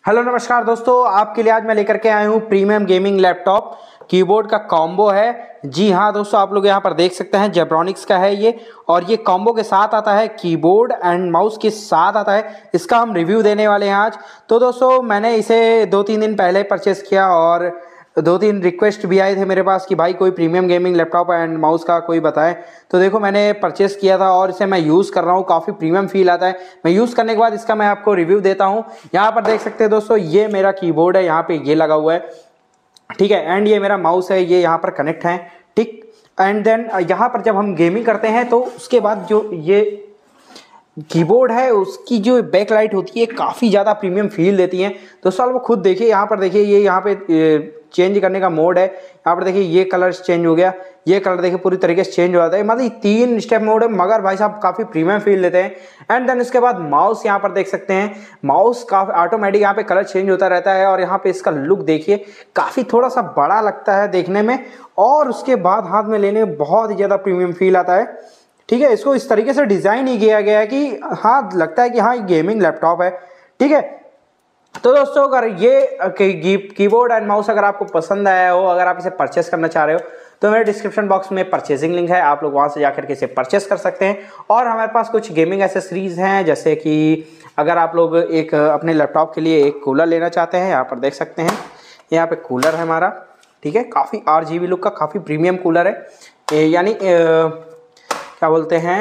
Hello नमस्कार दोस्तों, आपके लिए आज मैं लेकर के आया हूँ प्रीमियम गेमिंग लैपटॉप। कीबोर्ड का कॉम्बो है। जी हाँ दोस्तों, आप लोग यहाँ पर देख सकते हैं जेब्रॉनिक्स का है ये, और ये कॉम्बो के साथ आता है, कीबोर्ड एंड माउस के साथ आता है। इसका हम रिव्यू देने वाले हैं आज। तो दोस्तों मैंने इसे 2-3 दिन पहले परचेस किया और 2-3 रिक्वेस्ट भी आए थे मेरे पास कि भाई कोई premium gaming laptop and mouse का कोई बताएं। तो देखो मैंने परचेस किया था और इसे मैं यूज़ कर रहा हूँ, काफ़ी प्रीमियम फील आता है। मैं यूज़ करने के बाद इसका मैं आपको रिव्यू देता हूँ। यहाँ पर देख सकते हैं दोस्तों, ये मेरा कीबोर्ड है, यहाँ पे ये लगा हुआ है, ठीक है। एंड ये मेरा माउस है, ये यहाँ पर कनेक्ट है, ठीक। एंड देन यहाँ पर जब हम गेमिंग करते हैं तो उसके बाद जो ये कीबोर्ड है उसकी जो बैक लाइट होती है काफ़ी ज़्यादा प्रीमियम फील देती है। दोस्तों वो खुद देखिए, यहाँ पर देखिए, ये यहाँ पे चेंज करने का मोड है। यहाँ पर देखिए ये कलर चेंज हो गया, ये कलर देखिए पूरी तरीके से चेंज हो जाता है। मतलब 3 स्टेप मोड है, मगर भाई साहब काफ़ी प्रीमियम फील देते हैं। एंड देन इसके बाद माउस यहाँ पर देख सकते हैं, माउस काफ़ी ऑटोमेटिक यहाँ पे कलर चेंज होता रहता है। और यहाँ पे इसका लुक देखिए, काफ़ी थोड़ा सा बड़ा लगता है देखने में, और उसके बाद हाथ में लेने में बहुत ही ज़्यादा प्रीमियम फील आता है, ठीक है। इसको इस तरीके से डिज़ाइन ही किया गया है कि हाँ लगता है कि हाँ ये गेमिंग लैपटॉप है, ठीक है। तो दोस्तों अगर ये कीबोर्ड एंड माउस अगर आपको पसंद आया हो, अगर आप इसे परचेस करना चाह रहे हो, तो मेरे डिस्क्रिप्शन बॉक्स में परचेजिंग लिंक है, आप लोग वहाँ से जाकर के इसे परचेस कर सकते हैं। और हमारे पास कुछ गेमिंग एसेसरीज हैं, जैसे कि अगर आप लोग एक अपने लैपटॉप के लिए एक कूलर लेना चाहते हैं, यहाँ पर देख सकते हैं, यहाँ पे कूलर है हमारा, ठीक है। काफ़ी RGB लुक का काफ़ी प्रीमियम कूलर है। यानी क्या बोलते हैं,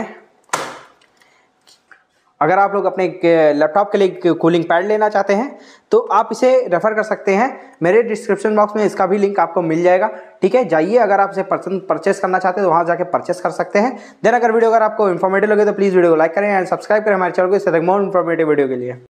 अगर आप लोग अपने लैपटॉप के लिए कूलिंग पैड लेना चाहते हैं तो आप इसे रेफर कर सकते हैं। मेरे डिस्क्रिप्शन बॉक्स में इसका भी लिंक आपको मिल जाएगा, ठीक है। जाइए, अगर आप इसे परचेस करना चाहते हैं तो वहाँ जाके परचेस कर सकते हैं। देन अगर वीडियो अगर आपको इन्फॉर्मेटिव लगे तो प्लीज़ वीडियो को लाइक करें एंड सब्सक्राइब करें हमारे चैनल को, इससे मोर इन्फॉर्मेटिव वीडियो के लिए।